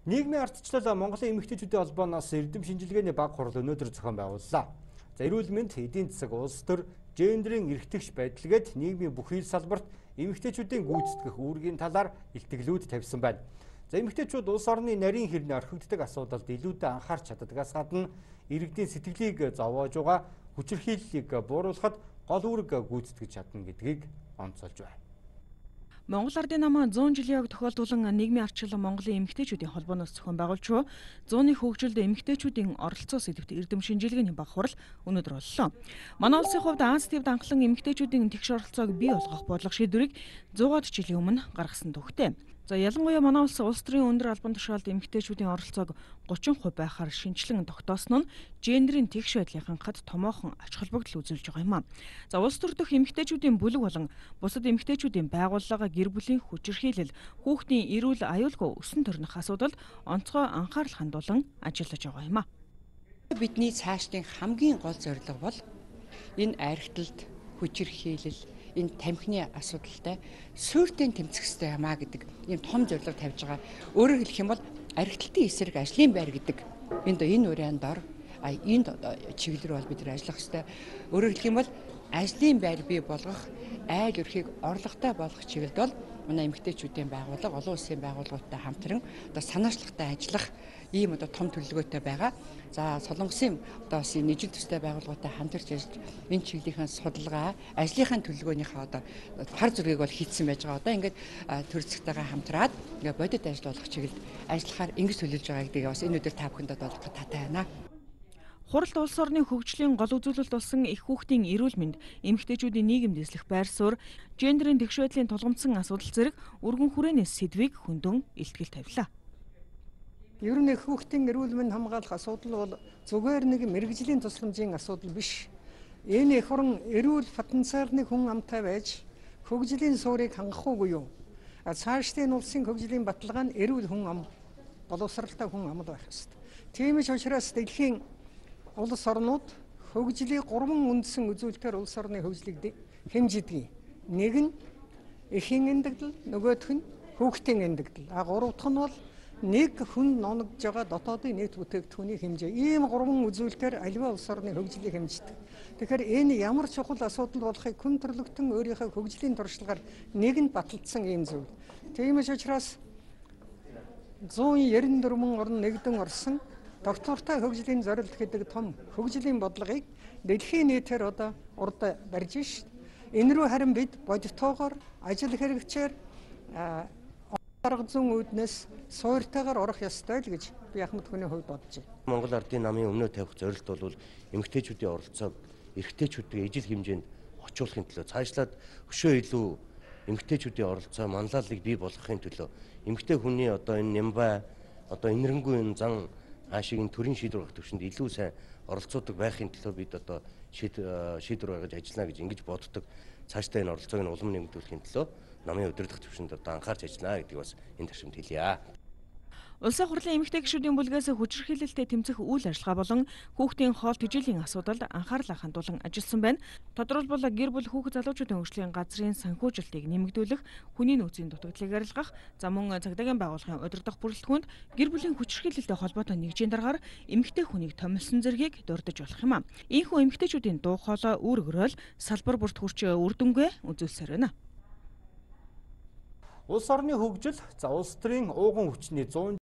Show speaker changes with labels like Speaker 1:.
Speaker 1: Нийгмийн ардчлал Монголын эмэгтэйчүүдийн холбооноос эрдэм шинжилгээний баг хурал өнөөдөр зохион байгууллаа. За эрүүл мэнд, эдийн засаг, улс төр, гендерийн эрхтгч байдал гээд нийгмийн бүх хил салбарт эмэгтэйчүүдийн гүйцэтгэх үүргийн талаар илтгэлүүд тавьсан байна. За эмэгтэйчүүд улс орны нарийн хэрний орхигддаг асуудалд илүүтэй анхаарч чаддагаас гадна иргэдийн сэтгэлийг зовоож байгаа хүчирхийллийг бууруулахад гол үүрэг гүйцэтгэж чадна гэдгийг онцолж байна.
Speaker 2: Монгол Ардын намаа 100 жилийн ог тохиолдуулан нийгмийн ардчлал Монголын эмэгтэйчүүдийн холбооноос зохион байгуулж, зууны хөгжилд эмэгтэйчүүдийн оролцоо сэдвт эрдэм шинжилгээний баг хурал өнөөдөр боллоо. Манай улсын хувьд Аз тивд анхлан эмэгтэйчүүдийн тэгш оролцоог бий болгох бодлого шийдвэрийг 100-аад жилийн өмнө гаргасан төвхтэй. За ялангуяа манай улс төрийн өндөр албан тушаалд эмэгтэйчүүдийн оролцоог 30% байхаар шинжилэн тогтоосон нь гендерийн тэгш байдлын хангахад томоохон ач холбогдол үзүүлж байгаа юм а. За улс төр дэх эмэгтэйчүүдийн бүлэг болон бусад эмэгтэйчүүдийн байгууллага гэр бүлийн хүчирхийлэл, хүүхдийн эрүүл аюулгүй өсөн төрних асуудалд онцгой анхаарал хандуулан ажиллаж байгаа юм а.
Speaker 3: Бидний цаашдын хамгийн гол зорилго бол энэ архиталт, хүчирхийлэл, энэ тамхины асуудалтай суурьтай тэмцэх хэрэгтэй юмаа гэдэг ийм том зорилго тавьж байгаа. Өөрөөр хэлэх юм бол архиталтын эсрэг ажлын байр гэдэг энэ үрийн дор энэ чиглэл рүү бид нар ажиллах хэрэгтэй. Өөрөөр хэлэх юм бол ажлын байр бий болгох, айл өрхийг орлоготой болгох чиглэлд бол манай эмэгтэйчүүдийн байгууллага, олон улсын байгууллагуудтай хамтран санаачлагтай ажиллах ийм том төлөвлөгөөтэй байгаа. За Солонгосын бас нийгмийн төстэй байгууллагуудтай хамтарч ажиллаж энэ чиглэлийн судалгаа, ажлынхаа төлөвлөгөөнийхөө хар зүргийг бол хийцэн байж байгаа. Одоо ингээд төр зэгтэйгээ хамтраад ингээд бодит ажил болох чиглэлд ажиллахаар ингэж төлөвлөж байгаа гэдгийг бас энэ өдөр та бүхэнд олгох таатай байна.
Speaker 2: Хуралд улс орны хөгжлийн гол үзүүлэлт болсон их хүүхдийн эрүүл мэнд, эмэгтэйчүүдийн нийгэмд эслэх байр суурь, гендерийн тэгш байдлын тулгамдсан асуудал зэрэг өргөн хүрээнээс сэдвийг хөндөөн илтгэл тавилаа.
Speaker 4: Ер нь их хүүхдийн эрүүл мэнд хамгаалах асуудал бол зүгээр нэг мэрэгжлийн тусламжийн асуудал биш. Энэ их орон эрүүл потенциалны хүн амтай байж хөгжлийн суурийг хангах уугүй юу? Цаашдын улсын хөгжлийн баталгаа нь эрүүл хүн ам, боловсралтай хүн амд байх ёстой. Тийм ч учраас дэлхийн улс орнууд хөгжлийг 3 үндсэн үзүүлэлтээр улс орны хөгжлийг хэмждэг. Нэг нь эхийн эндэгдэл, нөгөөх нь хүүхдийн эндэгдэл. Гурав дахь нь бол нэг хүн ноногдж байгаа дотоодын нийт бүтээгдэхүүний хэмжээ. Ийм 3 үзүүлэлтээр аливаа улс орны хөгжлийг хэмждэг. Тэгэхээр энэ ямар чухал асуудал болохыг хүн төрлөختөн өөрийнхөө хөгжлийн туршлагаар нэгэнд баталдсан ийм зүйл. Тийм ч учраас 194 орн нэгдэн орсон доктортой хөгжлийн зорилт гэдэг том хөгжлийн бодлогыг дэлхийн нийтээр одоо урд барьж шít. Энэ рүү харин бид бодитоогоор ажил хэрэгчээр арга зүйн үүднээс суурьтайгаар орох ёстой л гэж би Ахмад хүний хувьд бодож байна.
Speaker 5: Монгол Ардын намын өмнөө тавих зорилт бол эмэгтэйчүүдийн оролцоог эрэгтэйчүүдийн ижил хэмжээнд очруулахын төлөө цаашлаад өшөө илүү эмэгтэйчүүдийн оролцоо манлайлалыг бий болгохын төлөө эмэгтэй хүний одоо энэ нямбай одоо инэрэнгүй энэ зан хаашийн төрийн шийдвэр гаргах төвшөнд илүү сайн оролцоодог байхын төлөө бид одоо шийдвэр гаргаж ажиллана гэж ингэж боддог. Цаашдаа энэ оролцоог нь улам нэмэгдүүлэхийн төлөө намын удирдах төвшөнд одоо анхаарч ажиллана гэдгийг бас энэ төвшөнд хэлье.
Speaker 2: Улсын хурлын эмэгтэй гишүүдийн бүлгээс хүчирхийлэлтэй тэмцэх үйл ажиллагаа болон хүүхдийн хоол тэжээлийн асуудалд анхаарал хандуулан ажилласан байна. Тодорхойлбол гэр бүл хүүхэд залуучуудын хөгжлийн газрын санхүүжилтийг нэмэгдүүлэх, хүний нөөцийн дутагдлыг арилгах, за мөн цагдаагийн байгууллагын удирдах бүрэлдэхүүнд гэр бүлийн хүчирхийлэлтэй холбоотой нэгжийн дараагаар эмэгтэй хүнийг томилсон зэргийг дурдж болох юм а. Ийхүү эмэгтэйчүүдийн дуу хоолой, үр өгрөөл салбар бүрт хүрч үр дүнгээ үзүүлсээр байна.
Speaker 1: Улс орны хөгжил, улс төрийн ууган хүчний 100